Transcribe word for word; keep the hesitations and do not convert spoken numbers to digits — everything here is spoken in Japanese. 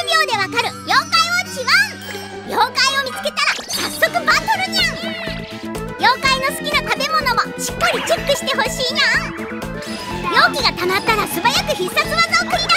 びょうでわかる妖怪ウォッチワン。妖怪を見つけたら早速バトルにゃん。妖怪の好きな食べ物もしっかりチェックしてほしいにゃん。容器が溜まったら素早く必殺技を繰り出